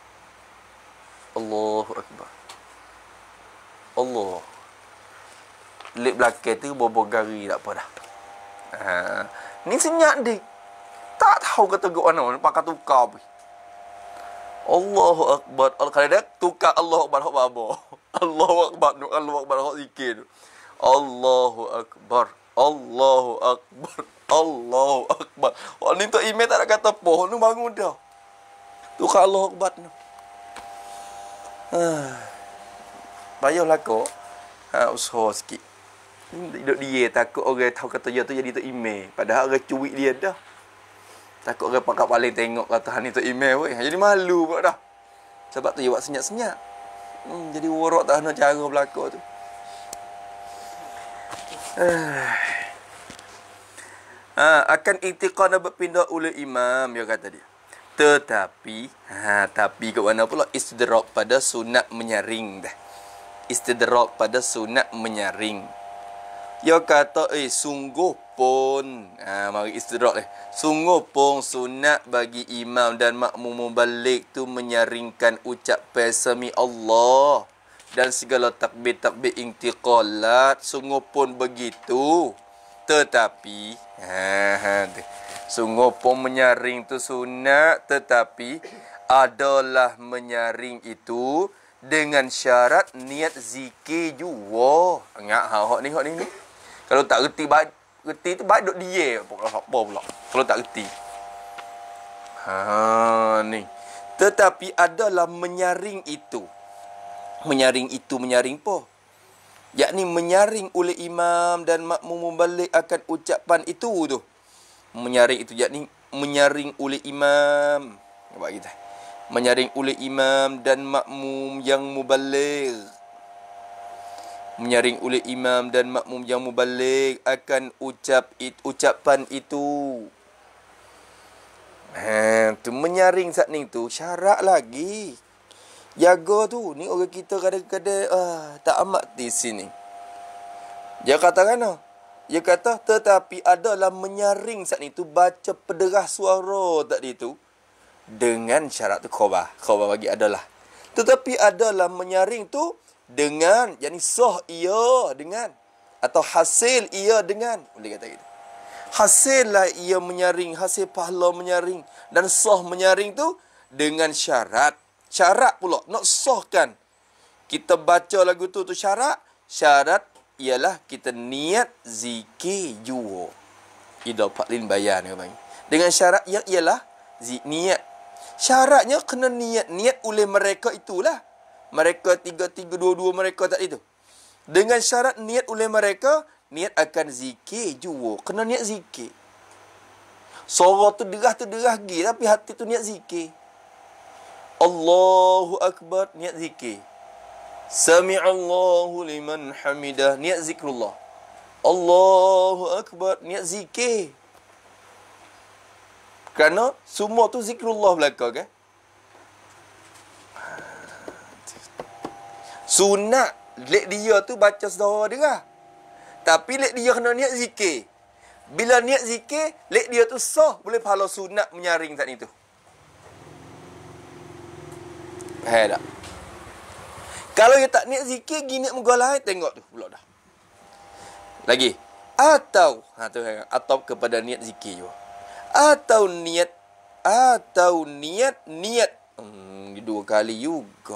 Allahu akbar. Allah. Lip belakang tu bobo gari tak apa dah. Ni senyap dik. Tak tahu kata gua mana, pakai tukar be. Allahu akbar. Kalau dia tukar Allahu akbar hak babo. Allahu akbar, Allahu akbar hak zikir. Allahu akbar. Allahu akbar. Allahu akbar. Oh ni tu email tak nak kata apa, nu bangun dah. Tukar Allahu akbar tu. Payahlah kau. Usaha sikit. Duduk dia takut orang tahu kata dia tu jadi tu email. Padahal orang cuik dia dah. Takut orang pakat paling tengok kata ni tu email weh. Jadi malu pula dah. Sebab tu dia buat senyap-senyap. Jadi warak tak ada cara berlaku tu. Akan intiqal dan berpindah oleh imam, dia kata dia. Tetapi tapi kat mana pula istidrak pada sunat menyaring dah. Istidrak pada sunat menyaring. Dia kata sungguh pun mari istidrak sungguh pun sunat bagi imam dan makmum mubalik tu menyaringkan ucapan sami Allah dan segala takbir-takbir intiqalat, sungguh pun begitu. Tetapi sungguh pun menyaring tu sunat, tetapi adalah menyaring itu dengan syarat niat zikir juga. Ingat hak ni. Kalau tak reti tu baik duk dia apa pula. Kalau tak reti. Ni. Tetapi adalah menyaring itu. Menyaring apa? Yakni menyaring oleh imam dan makmum mubalik akan ucapan itu tu. Menyaring itu yakni menyaring oleh imam. Nampak kita. Menyaring oleh imam dan makmum yang mubalik. Menyaring oleh imam dan makmum yang mubalik akan ucapan itu. Tu menyaring saat ni tu syarat lagi. Jaga tu. Ni orang kita kadang-kadang tak amat di sini. Dia kata kan? Dia kata tetapi adalah menyaring saat itu baca pederah suara tadi tu dengan syarat tu khabar bagi adalah. Tetapi adalah menyaring tu dengan yakni sah ia dengan atau hasil ia dengan, boleh kata gitu. Hasillah ia menyaring, hasil pahala menyaring dan sah menyaring tu dengan syarat. Syarat pula nak sahkan kita baca lagu tu syarat ialah kita niat zikir jua. Ida Paklin bayan ke bang. Dengan syarat yang ialah niat. Syaratnya kena niat oleh mereka itulah. Mereka 3-3-2-2 mereka tadi tu. Dengan syarat niat oleh mereka, niat akan zikir jua. Kena niat zikir. Suara tu derah lagi tapi hati tu niat zikir. Allahu akbar, niat zikir. Sami'allahu liman hamidah, niat zikrullah. Allahu akbar, niat zikir. Kerana semua tu zikrullah belakang kan. Sunat lek dia tu baca sedara derah. Tapi lek dia kena niat zikir. Bila niat zikir, lek dia tu sah, boleh pahala sunat menyaring saat itu. Faham tak? Kalau dia tak niat zikir, gini niat menggolai, tengok tu pula dah. Lagi. Atau, atau kepada niat zikir juga. Atau niat, dua kali juga.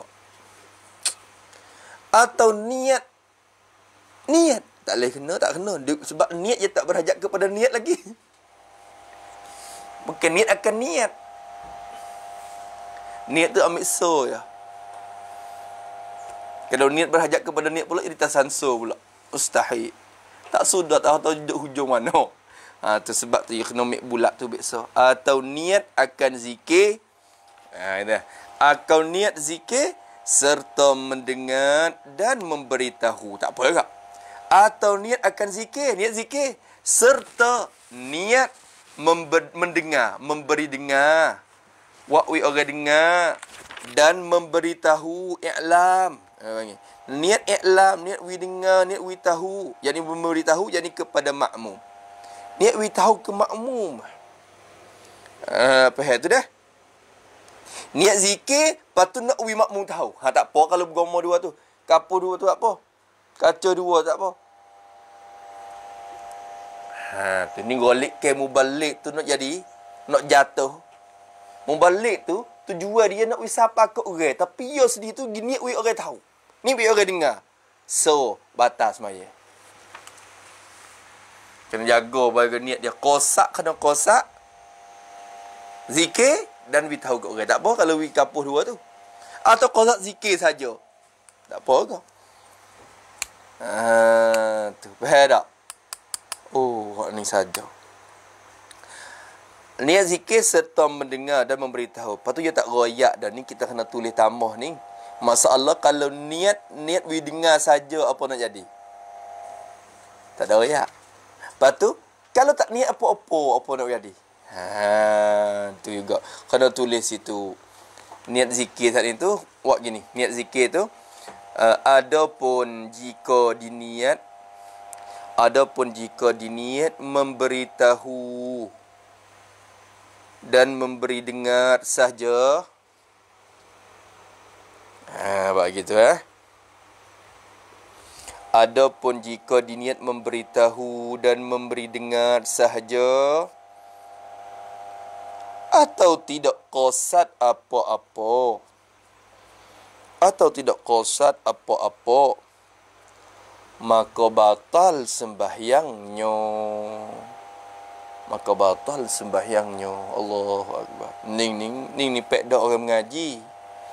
Atau niat. Tak boleh kena, tak kena. Sebab niat dia tak berhajat kepada niat lagi. Bukan niat akan niat. Niat tu ambil so ya. Kalau niat berhajat kepada niat pula, dia tersansur pula. Mustahil. Tak sudah, tak tahu duduk hujung mana. Tu sebab tu dia kena ambil bulat tu biasa. Atau niat akan zikir. Atau niat zikir serta mendengar dan memberitahu. Tak apa juga. Atau niat akan zikir. Niat zikir serta niat mendengar. Memberi dengar. Wa'wi orang dengar. Dan memberitahu i'lam. Niat i'lam, niat wi dengar, niat wi tahu. Yang memberitahu, jadi kepada makmum. Niat wi tahu ke makmum. Apa tu dah? Niat zikir, patut nak wi makmum tahu. Tak apa kalau bergoma dua tu. Kapur dua tu tak apa. Kaca dua tak apa. Tu ni golik ke mubalik tu nak jadi, nak jatuh. Mubalik tu, tujuan dia nak wi sapa ke orang. Tapi dia sendiri tu, niat wi orang tahu. Ni biar orang dengar. So, batas maya. Kena jaga bagi niat dia. Kosak kena kosak. Zikir dan wi tahu kat orang. Tak apa kalau wi kapuh dua tu. Atau kosak zikir saja. Tak apa ke? Tu. Faham tak? Oh, ni saja. Niat zikir serta mendengar dan memberitahu. Lepas tu dia tak royak dah. Ni kita kena tulis tambah ni. Masalah kalau niat we dengar saja, apa nak jadi? Tak ada royak. Lepas tu, kalau tak niat apa-apa, apa nak jadi? Tu juga. Kena tulis situ. Niat zikir saat itu, buat gini. Niat zikir tu, adapun jika diniat memberitahu dan memberi dengar sahaja. Begitu Adapun jika diniat memberitahu dan memberi dengar sahaja, atau tidak qasad apa-apa, maka batal sembahyangnya. Allahu Akbar. Ni pek dak orang mengaji.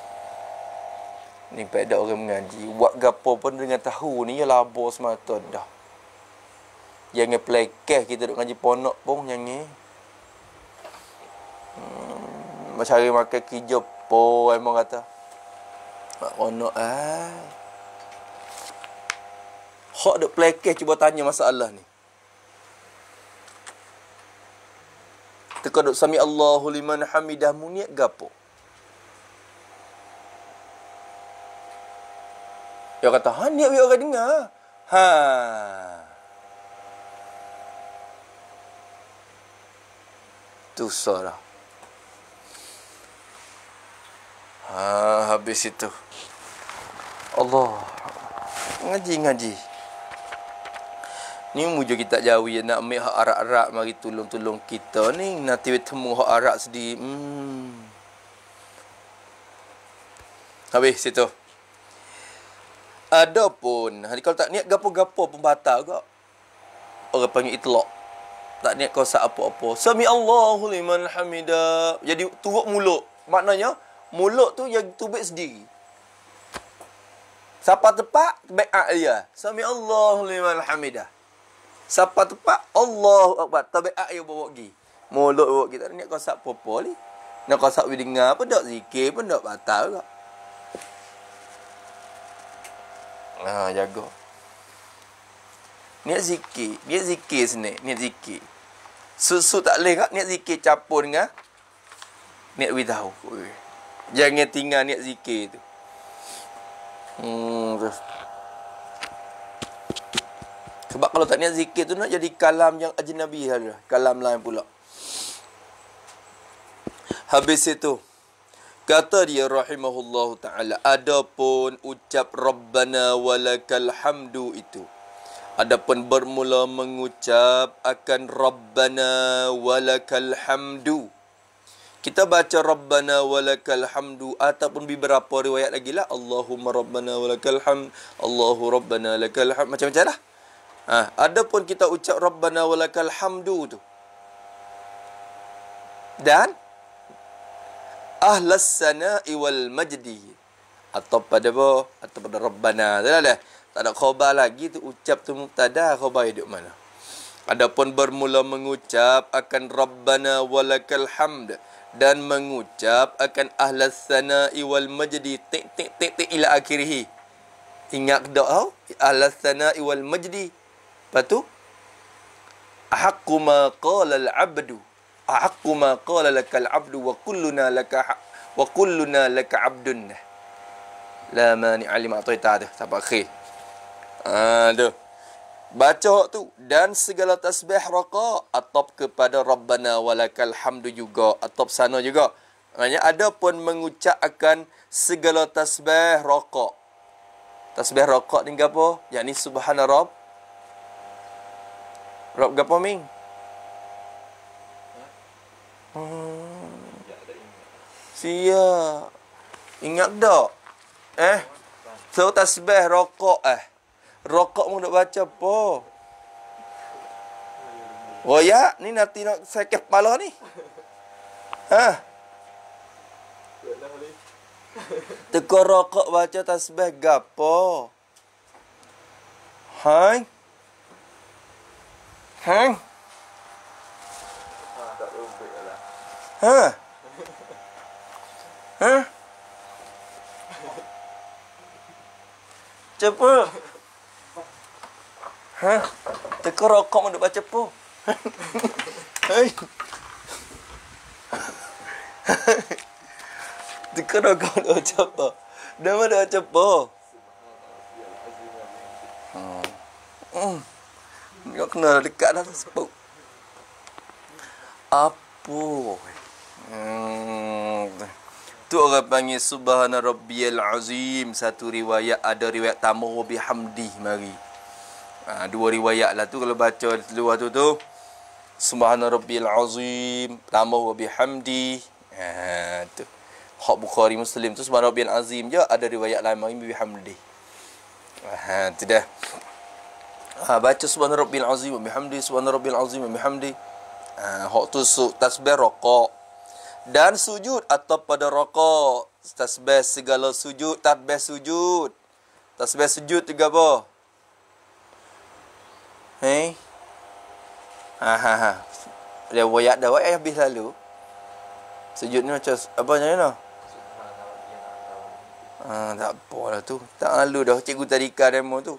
Ni pek dak orang mengaji. Buat gapo pun dengan tahu ni ya labor semata dah. Jangan pelekeh kita duk ngaji ponok pun jangan. Cari makan kerja po emang kata. Mak ponok Hak duk pelekeh cuba tanya masalah ni. Teka duk sami Allahu liman hamidah niat gapo? Dia kata, niat biar orang dengar. Tu salah. Habis itu. Allah. Ngaji. Ni muja kita jauh ya nak ambil hak arak-arak mari tolong-tolong kita ni. Nanti temu hak arak sedih. Habis situ. Adapun, kalau tak niat gapo-gapo pun batal ke. Orang panggil itlaq. Tak niat kosak apa-apa. Sami Allahu liman hamidah. Jadi turut mulut. Maknanya, mulut tu yang tubik sendiri. Siapa tepat, bai'at dia. Sami Allahu liman hamidah. Siapa tepat, Allahu Akbar. Tabi'at dia bawa pergi. Mulut bawa pergi. Tak niat kosak apa-apa ni. Nak kosak we dengar pun tak, zikir pun tak, batal ke. Jaga. Niat zikir sini, niat zikir. Susu tak boleh tak niat zikir campur dengan niat witahu. Jangan tinggal niat zikir tu. Sebab kalau tak niat zikir tu nak jadi kalam yang ajnabi saja. Kalam lain pula. Habis itu, kata dia rahimahullahu ta'ala, adapun ucap Rabbana walakal hamdu itu, adapun bermula mengucap akan Rabbana walakal hamdu, kita baca Rabbana walakal hamdu ataupun beberapa riwayat lagi lah Allahumma Rabbana walakal hamd, Allahu Rabbana lakal hamd, macam-macam lah. Adapun kita ucap Rabbana walakal hamdu tu, dan ahlas sana'i wal majdi, atau pada apa? Atau pada Rabbana. Tak ada khabar lagi tu, ucap tu mubtada, khabar hidup mana. Adapun bermula mengucap akan Rabbana walakal hamd dan mengucap akan ahlas sana'i wal majdi tik ila akhirih. Ingat doa ahlas sana'i wal majdi. Lepas tu ahaqqu ma qala al-'abdu, ahaqqu ma qala lakal 'abdu wa kulluna laka 'abdun la mani'a lima a'taita, sampai akhir. Tu baca tu, dan segala tasbih raqa atop kepada Rabbana walakal hamdu juga, atop sana juga. Maknanya ada pun mengucap akan segala tasbih raqa. Tasbih raqa ni gapo? Yakni subhana rabb. Rabb gapo ming? Sia. Ingat tak? So tasbih rokok rokok mu nak baca apa? Royak ni nanti nak sakit kepala ni. Teko rokok baca tasbih gapo? Hai. Tak robek lah. Cepat. Teko rokok mu nak baca apa? Hai. Teko rokok nak baca apa? Dah mana baca apa? Kau kena dekat dah sebut. Apa? Tu orang panggil Subhana Rabbiyal Azim. Satu riwayat, ada riwayat tambah wa bihamdi mari. Dua riwayat lah tu kalau baca luar tu Subhana Rabbiyal Azim tambah wa bihamdi. Tu. Hak Bukhari Muslim tu Subhana Rabbiyal Azim je, ada riwayat lain mari bihamdi. Tu dah. Baca Subhana Rabbiyal Azim wa bihamdi, Subhana Rabbiyal Azim wa bihamdi. Hak tu tasbih rokok. Dan sujud atau pada rokok. Tasbih segala sujud, tasbih sujud. Tasbih sujud juga apa? Dia wayak dah, wayak habis lalu. Sujud ni macam apa macam mana? Tak apalah tu. Tak lalu dah cikgu tadika demo tu.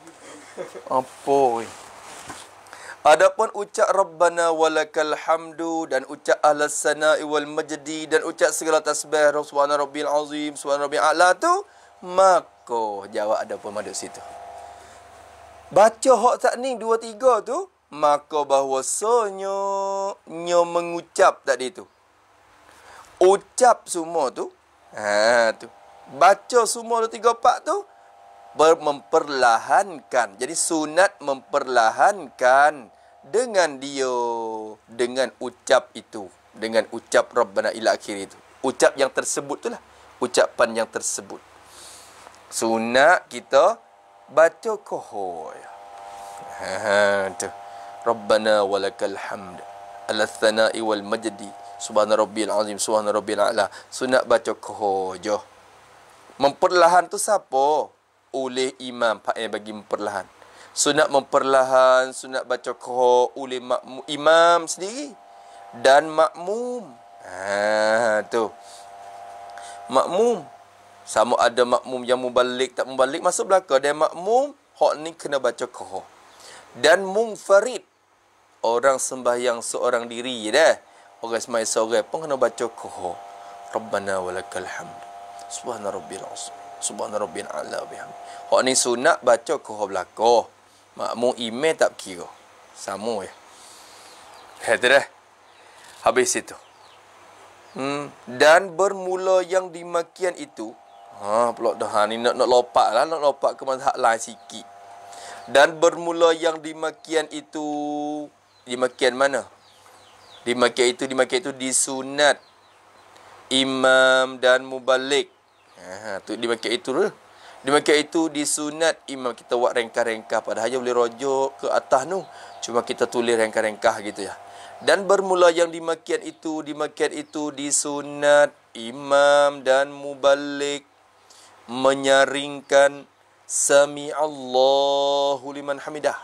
Apa? Adapun ucap Rabbana walakal hamdu dan ucap ahlas sana'i wal majdi dan ucap segala tasbih subhana rabbil azim, subhana rabbil a'la tu, maka jawab ada pun masuk situ. Baca hak tak ni 2 3 tu, maka bahwasanya mengucap tadi tu. Ucap semua tu. Tu. Baca semua 3 4 tu memperlahankan. Jadi sunat memperlahankan dengan ucap itu, dengan ucap Rabbana ila akhir itu. Ucap yang tersebut itulah, ucapan yang tersebut. Sunat kita baca kohoy. Tu. Rabbana walakal hamd ala thana'i wal majdi subhana rabbil azim subhana rabbil a'la. Sunat baca kohoy je. Memperlahan tu siapa? Oleh imam, pak yang bagi memperlahan. Sunat memperlahan, sunat baca qira oleh imam sendiri dan makmum. Tu. Makmum. Sama ada makmum yang mubalik tak mubalik masuk belakang, dan makmum hak ni kena baca qira. Dan munfarid, orang sembahyang seorang diri dah. Orang sembahyang seorang pun kena baca qira. Rabbana walakal hamd. Subhana rabbil azim. Subhana rabbil a'la bihamdi. Hak ni sunat baca qira belakang. Makmum imam tak kira. Sama ya. Itu dah. Habis itu. Dan bermula yang dimakian itu. Pula dah ni nak lopak lah. Nak lopak ke mazhab lain sikit. Dan bermula yang dimakian itu. Dimakian mana? Dimakian itu disunat imam dan mubalik. Tu dimakian itu tu. Dimakian itu disunat imam. Kita buat rengkah-rengkah. Padahal dia boleh rojok ke atas tu. Cuma kita tulis rengkah-rengkah gitu ya. Dan bermula yang dimakian itu disunat imam dan mubalik menyaringkan sami'allahu liman hamidah.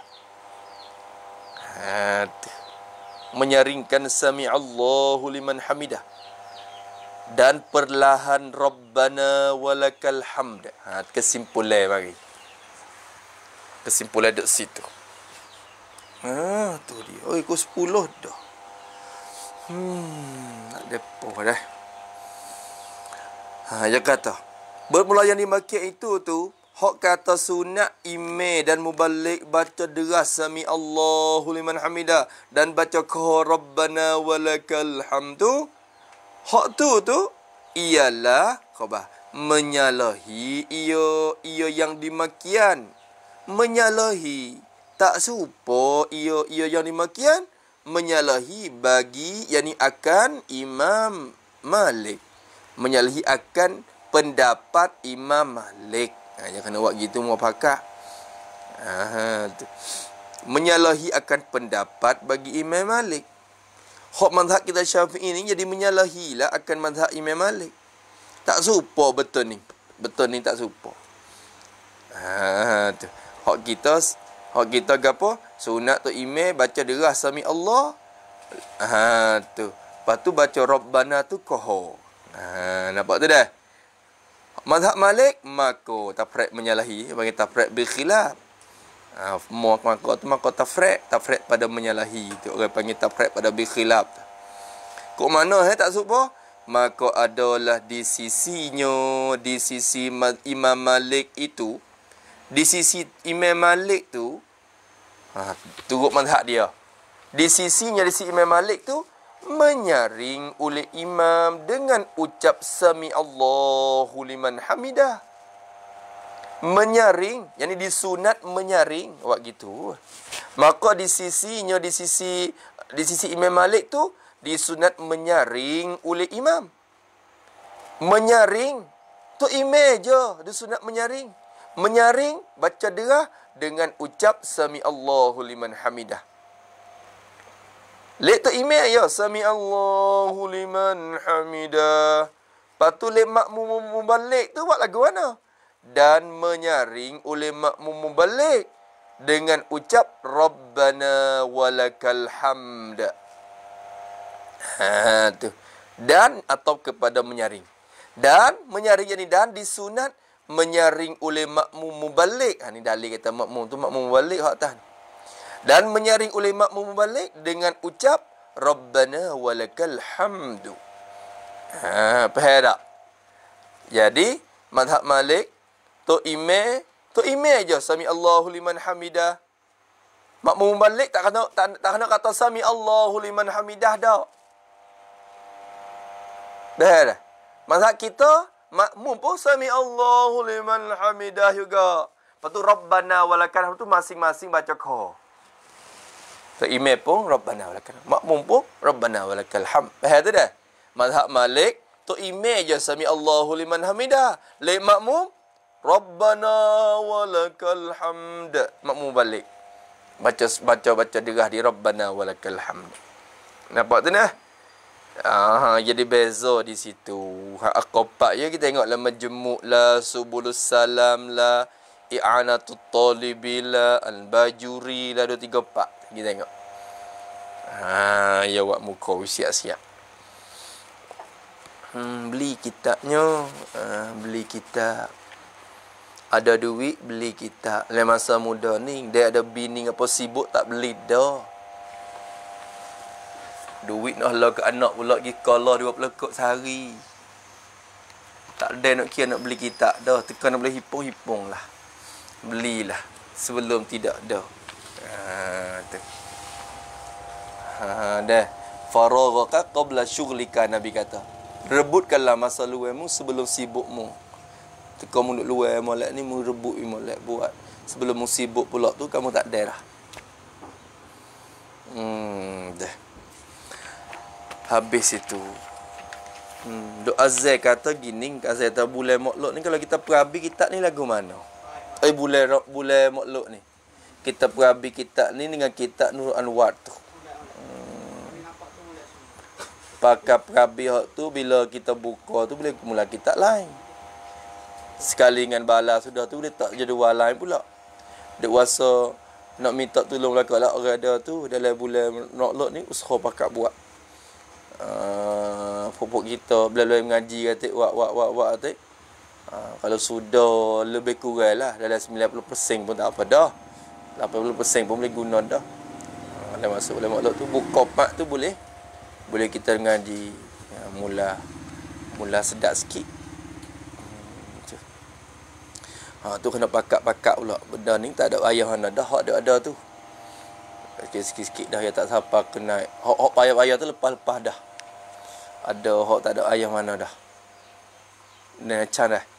Menyaringkan sami'allahu liman hamidah. Dan perlahan Rabbana walakal hamd. Kesimpulan mari. Kesimpulan dekat situ. Tu dia. Ikut 10 dah. Tak depoh dah. Dia kata, bermula yang dimakai itu tu, hak kata sunat imam dan mubalik baca deras sami Allahu liman hamidah dan baca qul rabbana walakal hamdu. Hak tu ialah khabar menyalahi ia yang dimakian. Menyalahi tak serupa ia yang dimakian menyalahi bagi yakni akan Imam Malik. Menyalahi akan pendapat Imam Malik. Dia kena buat gitu mau pakak. Menyalahi akan pendapat bagi Imam Malik. Hak mazhab kita Syafi'i ni jadi menyalahilah akan mazhab Imam Malik. Tak serupa betul ni. Betul ni tak serupa. Tu. Hak kita gapo? Sunat tu imam baca deras sami Allah. Tu. Lepas tu baca Rabbana tu koho. Nampak tu dah? Mazhab Malik mako tafriq menyalahi, bagi tafriq bil khilaf. Mako tafriq pada menyalahi tu orang panggil tafriq pada bil khilaf. Kok mana tak serupa? Maka adalah di sisinya, di sisi Imam Malik itu, di sisi Imam Malik tu, turut mazhab dia. Di sisinya, di sisi Imam Malik tu, menyaring oleh imam dengan ucap sami Allahu liman hamidah. Menyaring, yakni disunat menyaring, buat gitu. Maka di sisinya, di sisi Imam Malik tu, disunat menyaring oleh imam. Menyaring tu imam je, disunat menyaring. Menyaring baca derah dengan ucap sami Allahu liman hamidah. Lek tu imam ya sami Allahu liman hamidah. Patu lek makmum mubalik tu buat lagu mana? Dan menyaring oleh makmum mubalik dengan ucap Rabbana walakal hamd. Tu. Dan atau kepada menyaring. Dan menyaring jadi dan disunat menyaring oleh makmum mubalik. Ni dalil kata makmum tu makmum mubalik hak tahan. Dan menyaring oleh makmum mubalik dengan ucap Rabbana walakal hamdu. Faham tak? Jadi mazhab Malik tu imam je sami Allahu liman hamidah. Makmum mubalik tak kena kata sami Allahu liman hamidah dah. Dah. Mazhab kita makmum pun sami Allahu liman hamidah juga. Lepas tu Rabbana walakal hamdu masing-masing baca kha. So imam pun Rabbana walakal hamd. Makmum pun Rabbana walakal hamd. Faham tu dah? Mazhab Malik tu imam je sami Allahu liman hamidah. Lek makmum Rabbana walakal hamd. Makmum balik. Baca derah di Rabbana walakal hamd. Nampak tu nah? Jadi beza di situ. Aqabat ya kita tengoklah majmu' lah, subulus salam lah, i'anatut talibi lah, al-bajuri lah 2 3 4. Kita tengok. Ya buat muka siap-siap. Beli kitabnya, beli kitab. Ada duit beli kitab. Dalam masa muda ni dia ada bini apa sibuk tak beli dah. Duit nak halau ke anak pula pergi sekolah 20 kok sehari. Tak ada nak kira nak beli kitab dah. Tekan nak boleh hipung-hipung lah. Belilah sebelum tidak dah. Tu. Dah. Faraghaka qabla syughlika, Nabi kata. Rebutkanlah masa luarmu sebelum sibukmu. Teka mu duk luar molek ni, mu rebut molek buat. Sebelum mu sibuk pula tu, kamu tak ada dah. Dah. Habis itu. Duk Azai kata gini, Azai kata bulan Maulud ni kalau kita perabi kitab ni lagu mana? Bulan Maulud ni. Kita perabi kitab ni dengan kitab Nur Anwar tu. Pakai perabi hak tu bila kita buka tu boleh mula kitab lain. Sekali dengan bala sudah tu dia tak jadual lain pula. Dia wasa nak minta tolong belaka lah orang ada tu dalam bulan Maulud ni usaha pakat buat. Pupuk kita bila mengaji kata wak kata. Kalau sudah lebih kurang lah dalam 90% pun tak apa dah. 80% pun boleh guna dah. Dah masuk bulan Maulud tu buka pak tu boleh kita mengaji mula sedap sikit. Tu kena pakat-pakat pula. Benda ni tak ada ayah anda dah, hak ada tu. Sikit-sikit dah ya tak siapa kena. Hak payah-payah tu lepas-lepas dah. Ada hak tak ada ayah mana dah. Nacang dah.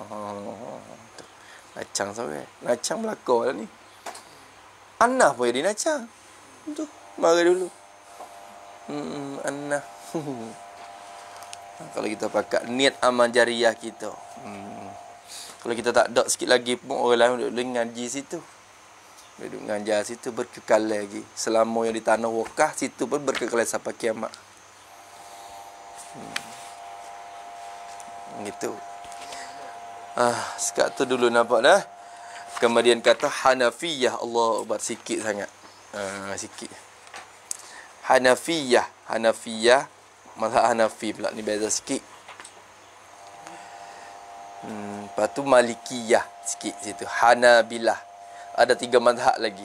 Nacang sampai. Nacang belakang lah ni. Anah pun jadi nacang. Tu, mari dulu. Anah. Kalau kita pakat niat amal jariah kita. Kalau kita tak ada sikit lagi pun orang lain duduk ngaji situ. Duduk ngajar situ berkekal lagi. Selama yang di tanah wakah situ pun berkekal sampai kiamat. Gitu. Sekat tu dulu nampak dah. Kemudian kata Hanafiyah. Allah ubat sikit sangat. Sikit. Hanafiyah. Mazhab Hanafi pula ni beza sikit. Lepas tu Malikiyah sikit situ. Hanabilah. Ada 3 mazhab lagi.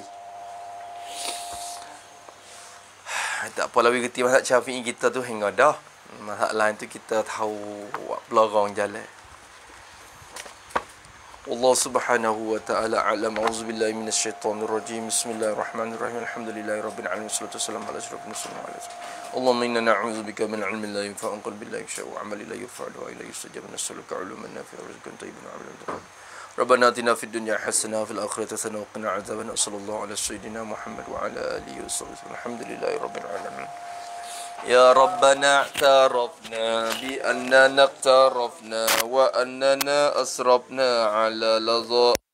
Tak apa lebih reti mazhab Syafi'i kita tu hingga dah. Mazhab lain tu kita tahu pelarang jalan. Allah Subhanahu wa ta'ala alam. Auzubillahi minasyaitonir rajim. Bismillahirrahmanirrahim. Alhamdulillahirabbil alamin. Wassalatu wassalamu ala asyrafil mursalin. Allahumma inna na'udzubika min 'ilmin la yanfa'u wa qalbin la yakhsha wa 'amalin la yurfa'u wa ilayhi yustajab. Nas'aluka 'ilman nafi'an wa rizqan tayyiban wa 'amalan mutaqabbal. Rabbana atina fid dunya hasanah wa fil akhirati hasanah wa qina 'adzabannar. Sallallahu ala sayyidina Muhammad wa ala alihi wasallam. Alhamdulillahirabbil alamin. Ya Rabbana i'tarafna bi annana iqtarafna wa annana asrafna ala ladha